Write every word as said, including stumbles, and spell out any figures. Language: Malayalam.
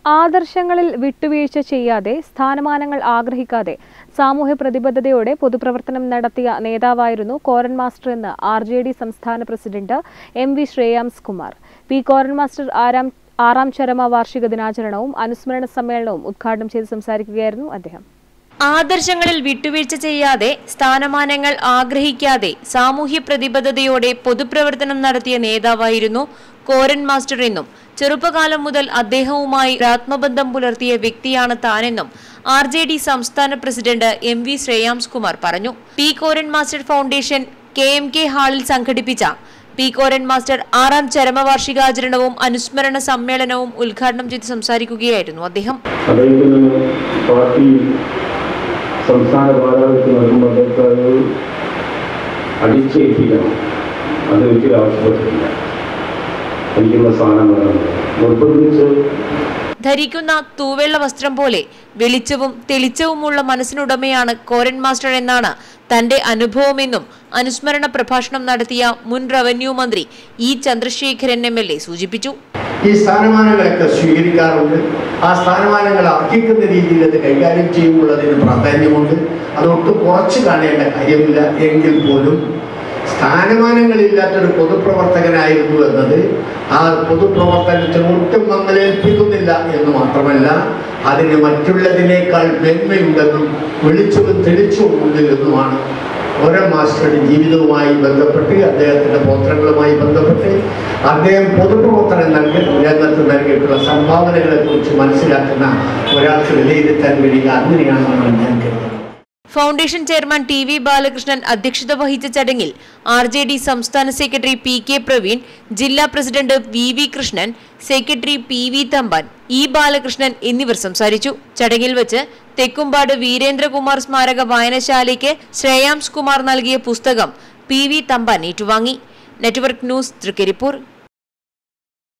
ആദർശങ്ങളിൽ വിട്ടുവീഴ്ച ചെയ്യാതെ സ്ഥാനമാനങ്ങൾ ആഗ്രഹിക്കാതെ സാമൂഹ്യ പ്രതിബദ്ധതയോടെ പൊതുപ്രവർത്തനം നടത്തിയ നേതാവായിരുന്നു കോരൻ മാസ്റ്റർ എന്ന് ആർ ജെ ഡി സംസ്ഥാന president M V Shreyams Kumar. P Koran master ആറാം ആറാം ചരമ വാർഷിക ദിനാചരണവും അനുസ്മരണ സമ്മേളനവും ഉദ്ഘാടനം ചെയ്ത് സംസാരിക്കുകയായിരുന്നു അദ്ദേഹം. ആദർശങ്ങളിൽ വിട്ടുവീഴ്ച ചെയ്യാതെ സ്ഥാനമാനങ്ങൾ ആഗ്രഹിക്കാതെ സാമൂഹ്യ പ്രതിബദ്ധതയോടെ പൊതുപ്രവർത്തനം നടത്തിയ നേതാവായിരുന്നു കോരൻ മാസ്റ്റർ എന്നും ചെറുപ്പകാലം മുതൽ അദ്ദേഹവുമായി ആത്മബന്ധം പുലർത്തിയ വ്യക്തിയാണ് താനെന്നും ആർ ജെ ഡി സംസ്ഥാന president M V Shreyams Kumar പറഞ്ഞു. P Koran master foundation K M K ഹാളിൽ സംഘടിപ്പിച്ച പി കോരൻ മാസ്റ്റർ ആറാം ചരമവാർഷികാചരണവും അനുസ്മരണ സമ്മേളനവും ഉദ്ഘാടനം ചെയ്ത് സംസാരിക്കുകയായിരുന്നു അദ്ദേഹം. സംസ്ഥാന ഭാരവാഹിത്വം നൽകുമ്പോൾ അടിച്ചേൽപ്പിക്കണം, അത് ഒരിക്കലും ആവശ്യപ്പെട്ടിട്ടില്ല. എനിക്കുള്ള സ്ഥാനം വേണം നിർബന്ധിച്ച് ധരിക്കുന്ന തൂവെള്ള വസ്ത്രം പോലെ വെളിച്ചവും തെളിച്ചവുമുള്ള മനസ്സിനുടമയാണ് കോരൻ മാസ്റ്റർ എന്നാണ് തന്റെ അനുഭവമെന്നും അനുസ്മരണ പ്രഭാഷണം നടത്തിയ മുൻ റവന്യൂ മന്ത്രി E Chandrasekharan M L A സൂചിപ്പിച്ചു. ഈ സ്ഥാനമാനങ്ങളൊക്കെ സ്വീകരിക്കാറുണ്ട്. ആ സ്ഥാനമാനങ്ങൾ അർഹിക്കുന്ന രീതിയിൽ അത് കൈകാര്യം ചെയ്യുമ്പോഴതിന് പ്രാധാന്യമുണ്ട്. അതൊട്ടും കുറച്ച് കാണേണ്ട കാര്യമില്ല. എങ്കിൽ പോലും സ്ഥാനമാനങ്ങളില്ലാത്തൊരു പൊതുപ്രവർത്തകനായിരുന്നു എന്നത് ആ പൊതുപ്രവർത്തനത്തിന് ഒട്ടും മങ്ങലേൽപ്പിക്കുന്നില്ല എന്ന് മാത്രമല്ല, അതിന് മറ്റുള്ളതിനേക്കാൾ മേന്മയുണ്ടെന്നും വെളിച്ചവും തെളിച്ചവുമുണ്ട് എന്നുമാണ് കോരൻ മാസ്റ്ററുടെ ജീവിതവുമായി ബന്ധപ്പെട്ട് അദ്ദേഹത്തിൻ്റെ പൗത്രങ്ങളുമായി ബന്ധപ്പെട്ട് അദ്ദേഹം പൊതുപ്രവർത്തനം നൽകി രംഗത്ത് നൽകിയിട്ടുള്ള സംഭാവനകളെ കുറിച്ച് മനസ്സിലാക്കുന്ന ഒരാൾക്ക് വിലയിരുത്താൻ കഴിയുക അങ്ങനെയാണെന്നാണ് ഞാൻ കരുതുന്നത്. Foundation chairman T V Balakrishnan അധ്യക്ഷത വഹിച്ച ചടങ്ങിൽ ആർ ജെ ഡി സംസ്ഥാന സെക്രട്ടറി പി കെ പ്രവീൺ, ജില്ലാ president V V Krishnan, secretary P V Thampan, E Balakrishnan എന്നിവർ സംസാരിച്ചു. ചടങ്ങിൽ വെച്ച് തെക്കുംപാട് വീരേന്ദ്രകുമാർ സ്മാരക വായനശാലയ്ക്ക് ശ്രേയാംസ് കുമാർ നൽകിയ പുസ്തകം പി വി തമ്പാൻ ഏറ്റുവാങ്ങി. Network news Trikaripur.